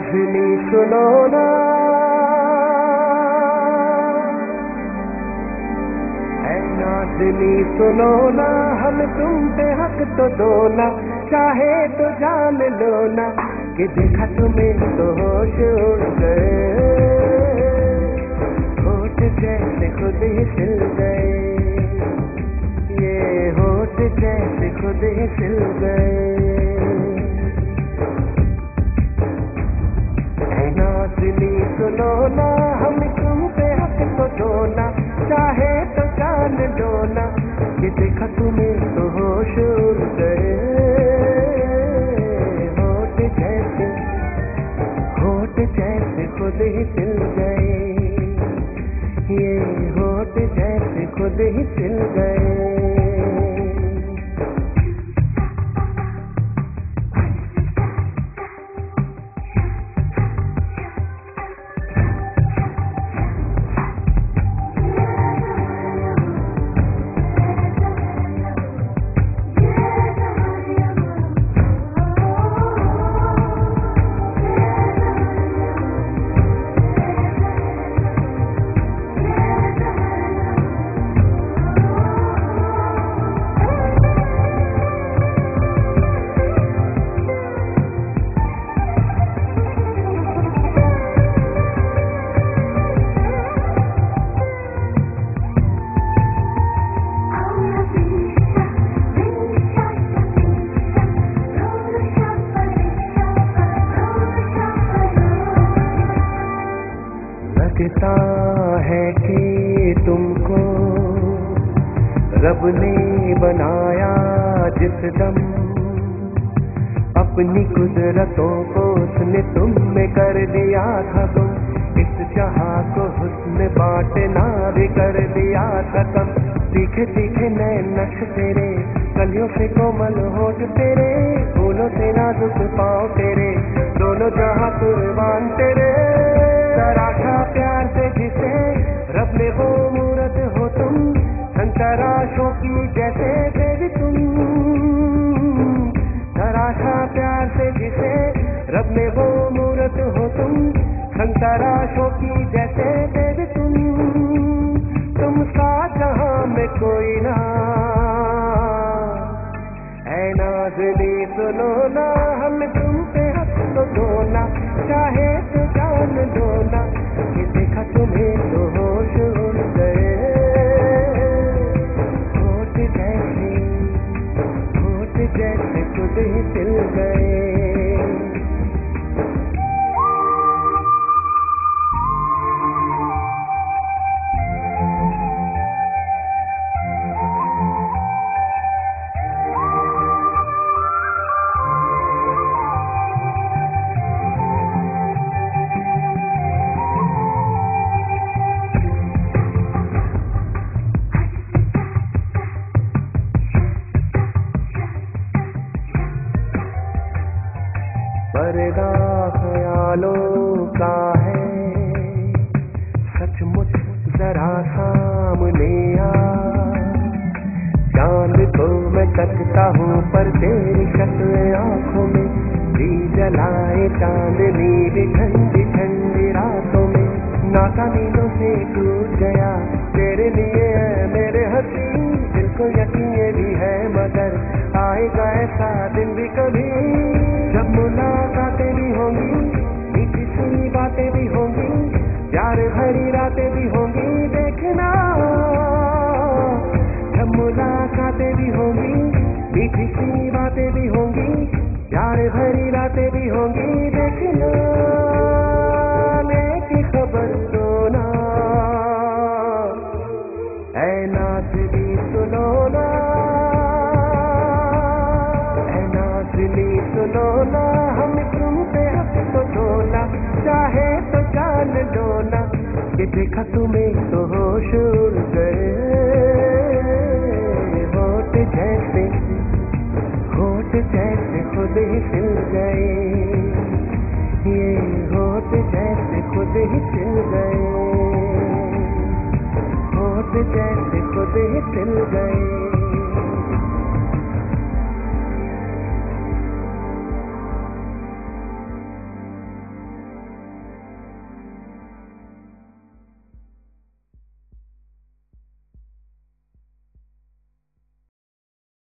नाज़नी सुनो ना, ऐ नाज़नी सुनो ना, हम तुम पे हक तो दो ना, चाहे तो जान लो ना कि देखा तुम्हें तो होश उड़ गए, होठ जैसे खुद ही सिल गए, ये होठ जैसे खुद ही सिल गए। ऐ नाज़नी सुनो ना, हम तुम पे हक तो दो ना, चाहे तो जान लो ना कि देखा तुम्हें तो होश उड़ गए, होठ जैसे खुद ही सिल गए, ये होठ जैसे खुद ही सिल गए। लगता है कि तुमको रब ने बनाया जिस दम, अपनी कुदरतों को उसने तुम में कर दिया था तुम, इस जहां को हुस्न बांटना भी कर दिया था कम। तीखे तीखे नए नक्श तेरे, कलियों से कोमल होठ तेरे, फूलों से नाजुक पाँव तेरे, दोनों जहां कुर्बान तेरे। तराशा प्यार से जिसे रब ने वो मूरत हो तुम, संतराशों की जैसे देवी तुम। तराशा प्यार से जिसे रब ने वो मूरत हो तुम, संतराशों की जैसे देवी तुम सा जहां में कोई ना। ऐ नाज़नी सुनो ना, हम तुम पे हक तो दो ना, चाहे तो जान लो ना कि देखा तुम्हें तो होश उड़ गए, होठ जैसे खुद ही सिल गए। पर्दा ख्यालों का है सचमुच जरा सामने आ, चांद को मैं तकता हूँ पर तेरी शक्ल आँखों में, दी जलाए चांदनी भी ठंडी ठंडी रातों में। नाता नींदों से टूट गया तेरे लिए मेरे हसीन, दिल को यकीन ये भी है मगर आएगा ऐसा दिन भी कभी, जब मुलाकातें भी होंगी, मीठी सी बातें भी होंगी, प्यार भरी रातें भी होंगी, देखना। जब मुलाकातें भी होंगी, मीठी सी बातें भी होंगी, प्यार भरी रातें भी होंगी, देखना। नेकी खबर दो ना, ऐ नाज़नी सुनो ना, सुनो ना, हम तुम पे हक तो दो ना, चाहे तो जान लो ना कि देखा तुम्हें तो होश उड़ गए, होठ जैसे खुद ही सिल गए, ये होठ जैसे खुद ही सिल गए, होठ जैसे खुद ही सिल गए।